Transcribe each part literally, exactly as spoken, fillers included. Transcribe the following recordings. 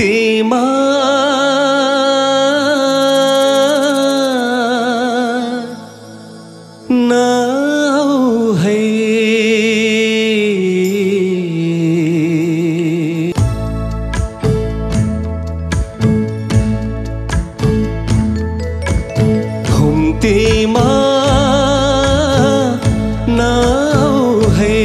घुम्तीमा now है घुम्तीमा now है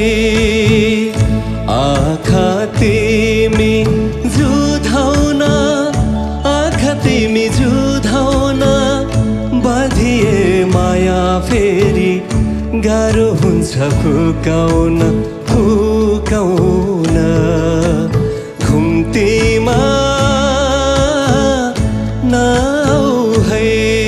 आँखा तिमी जुधाउन आँखा तिमी जुधाउन बाँधिए माया फेरि गाह्रो हुन्छ फुकाउन फुकाउन घुम्तीमा नाउ है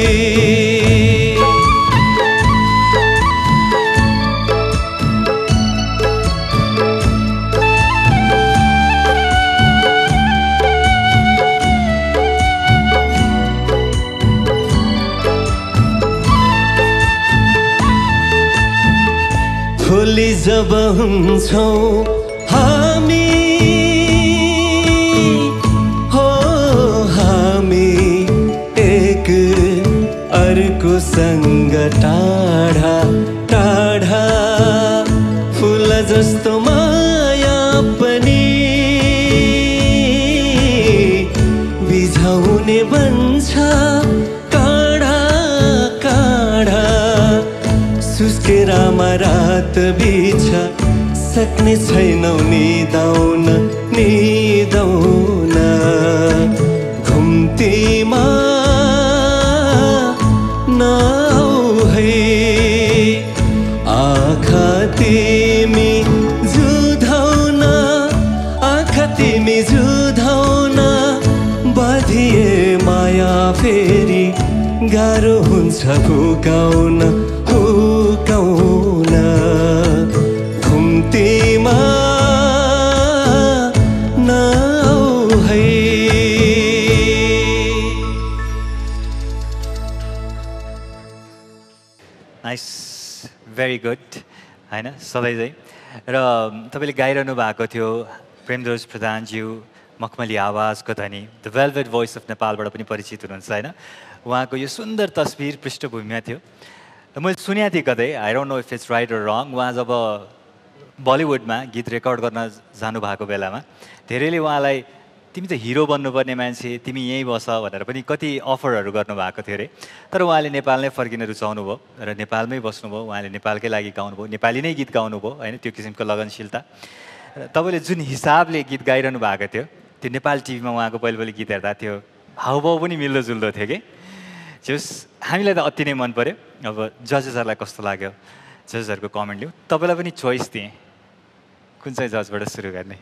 भोलि जब हुन्छौँ हामी हो हामी एक अर्कोसँग टाढा टाढा फुल जस्तो माया पनि बिझाउने बन्छ काँडा काँडा सुस्केरामा रात बिछ सक्ने छैनौ निदाउन निदाउन घुम्तीमा नाउ है आँखा तिमी जुधाउन आँखा तिमी जुधाउन बाँधिए माया फेरि गाह्रो हुन्छ फुकाउन फुकाउन घुम्तीमा नाउ है नाइस भेरी गुड हैन सधैँ चाहिँ र तपाईँले गाइरहनु भएको थियो प्रेमध्वज प्रधानज्यू मखमली आवाजको धनी द वेलभेट भोइस अफ नेपालबाट पनि परिचित हुनुहुन्छ होइन उहाँको यो सुन्दर तस्बिर पृष्ठभूमिमा थियो र मैले सुनेको थिएँ कतै I don't know if it's right or wrong उहाँ जब बलिउडमा गीत रेकर्ड गर्न जानुभएको बेलामा धेरैले उहाँलाई तिमी त हिरो बन्नुपर्ने मान्छे तिमी यहीँ बस भनेर पनि कति अफरहरू गर्नुभएको थियो अरे तर उहाँले नेपाल नै फर्किन रुचाउनु भयो र नेपालमै बस्नुभयो उहाँले नेपालकै लागि गाउनुभयो नेपाली नै गीत गाउनुभयो होइन त्यो किसिमको लगनशीलता र तपाईँले जुन हिसाबले गीत गाइरहनु भएको थियो त्यो नेपाल टिभीमा उहाँको पहिले पहिले गीत हेर्दा त्यो हाउभाउ पनि मिल्दोजुल्दो थियो कि जस हामीलाई त अति नै मन पर्यो अब जजेसहरूलाई कस्तो लाग्यो जजेसहरूको कमेन्ट लिउँ तपाईँलाई पनि चोइस दिएँ कुन चाहिँ जजबाट सुरु गर्ने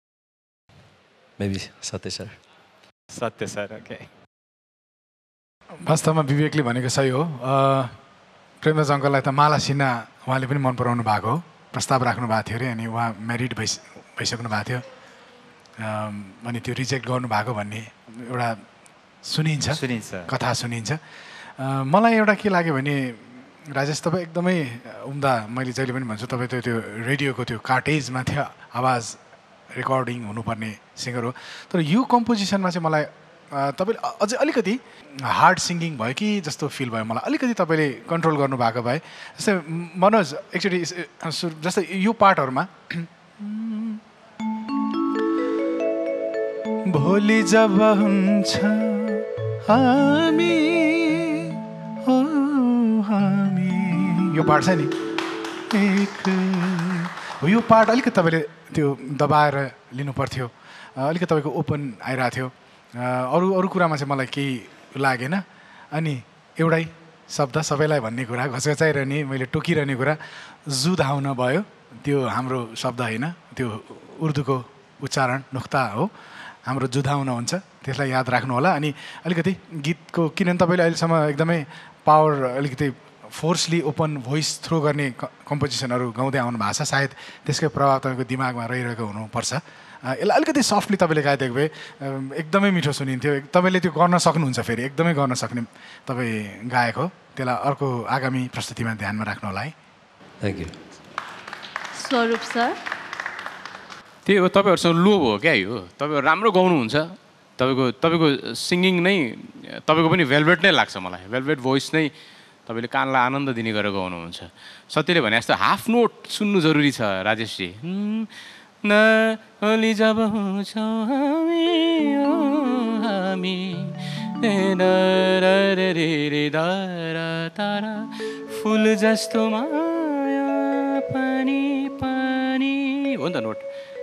मेबी सत्य सर सत्य सर ओके वास्तवमा विवेकले भनेको सही हो प्रेमराज अङ्कललाई त माला सिन्हा उहाँले पनि मन पराउनु भएको हो प्रस्ताव राख्नु भएको थियो अरे अनि उहाँ म्यारिड भइस भइसक्नु भएको थियो अनि त्यो रिजेक्ट गर्नुभएको भन्ने एउटा सुनिन्छ सुनिन्छ कथा सुनिन्छ मलाई एउटा के लाग्यो भने राजेश तपाईँ एकदमै उम्दा मैले जहिले पनि भन्छु तपाईँ त्यो त्यो रेडियोको त्यो कार्टेजमा थियो आवाज रेकर्डिङ हुनुपर्ने सिङ्गर हो तर यो कम्पोजिसनमा चाहिँ मलाई तपाईँले अझै अलिकति हार्ड सिङ्गिङ भयो कि जस्तो फिल भयो मलाई अलिकति तपाईँले कन्ट्रोल गर्नुभएको भए जस्तै मनोज एक्चुली जस्तै यो पार्टहरूमा भोलि जब हुन्छ हामी हो हामी यो पार्ट छ नि एक हो यो पार्ट अलिकति तपाईँले त्यो दबाएर लिनु पर्थ्यो अलिकति तपाईँको ओपन आइरहेको थियो अरू अरू कुरामा चाहिँ मलाई केही लागेन अनि एउटै शब्द सबैलाई भन्ने कुरा घचघचाइरहने मैले टोकिरहने कुरा जुधाउन भयो त्यो हाम्रो शब्द होइन त्यो उर्दूको उच्चारण नुक्ता हो हाम्रो जुधाउन हुन्छ त्यसलाई याद राख्नु होला अनि अलिकति गीतको किनभने तपाईँले अहिलेसम्म एकदमै पावर अलिकति फोर्सली ओपन भोइस थ्रो गर्ने कम्पोजिसनहरू गाउँदै आउनु भएको छ सायद त्यसकै प्रभाव तपाईँको दिमागमा रहिरहेको हुनुपर्छ यसलाई अलिकति सफ्टली तपाईँले गाइदिएको भए एकदमै मिठो सुनिन्थ्यो तपाईँले त्यो गर्न सक्नुहुन्छ फेरि एकदमै गर्न सक्ने तपाईँ गायक हो त्यसलाई अर्को आगामी प्रस्तुतिमा ध्यानमा राख्नु होला है थ्याङ्क यू स्वरूप सर त्यही हो तपाईँहरूसँग लोभ हो क्या यो तपाईँहरू राम्रो गाउनुहुन्छ तपाईँको तपाईँको सिङ्गिङ नै तपाईँको पनि भेलभेट नै लाग्छ मलाई भेलभेट भोइस नै तपाईँले कानलाई आनन्द दिने गरेर गाउनुहुन्छ सत्यले भने जस्तो हाफ नोट सुन्नु जरुरी छ राजेशजी न अलि जब हुन्छौँ हामी हामी रे रे दारा तारा फुल जस्तो माया पानी पानी हो नि त नोट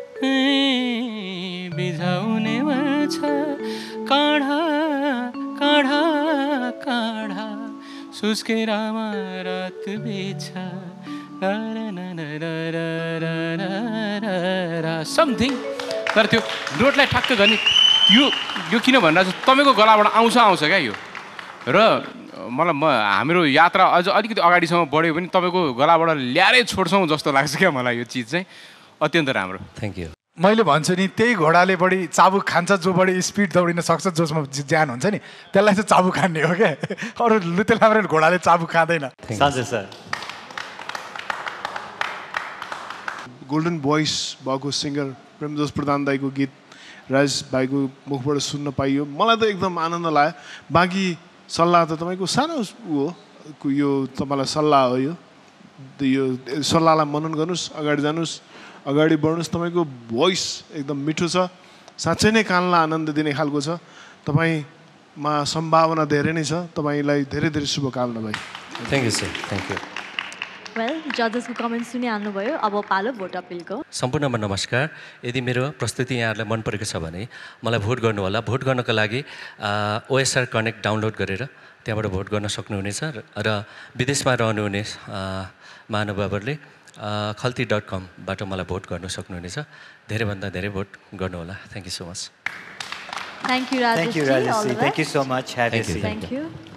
बिझाउने छ काढा काढा काढा सुस्केरामा रात बिछा समथिङ तर त्यो नोटलाई ठ्याक्क गर्ने यो यो किन भन्दा तपाईँको गलाबाट आउँछ आउँछ क्या यो र मलाई म हाम्रो यात्रा अझ अलिकति अगाडिसम्म बढ्यो भने तपाईँको गलाबाट ल्याएरै छोड्छौँ जस्तो लाग्छ क्या मलाई यो चिज चाहिँ अत्यन्त राम्रो थ्याङ्क यू मैले भन्छु नि त्यही घोडाले बढी चाबुक खान्छ जो बढी स्पिड दौडिन सक्छ जसमा ज्यान हुन्छ नि त्यसलाई चाहिँ चाबुक खाने हो क्या अरू लुते लाम्रो घोडाले चाबुक खाँदैन साँझ सर गोल्डन भोइस भएको सिङ्गर प्रेमजोस प्रधान दाईको गीत राजेश भाइको मुखबाट सुन्न पाइयो मलाई त एकदम आनन्द लाग्यो बाँकी सल्लाह त तपाईँको सानो ऊ हो यो तपाईँलाई सल्लाह हो यो यो सल्लाहलाई मनन गर्नुहोस् अगाडि जानुहोस् अगाडि बढ्नुहोस् तपाईँको भोइस एकदम मिठो छ साँच्चै नै कानलाई आनन्द दिने खालको छ तपाईँमा सम्भावना धेरै नै छ तपाईँलाई धेरै धेरै शुभकामना भाइ thank you sir thank you well जजेसको कमेन्ट सुनिहाल्नुभयो अब पालो भोट अपिलको सम्पूर्णमा नमस्कार यदि मेरो प्रस्तुति यहाँहरूलाई मन परेको छ भने मलाई भोट गर्नुहोला भोट गर्नको लागि ओएसआर कनेक्ट डाउनलोड गरेर त्यहाँबाट भोट गर्न सक्नुहुनेछ र विदेशमा रहनुहुने महानुभावहरूले खल्ती डट कमबाट मलाई भोट गर्न सक्नुहुनेछ धेरैभन्दा धेरै भोट गर्नुहोला thank you so much thank you Thank you, Rajesh Rajesh. Thank you so much. Have a Thank you. seat. Thank you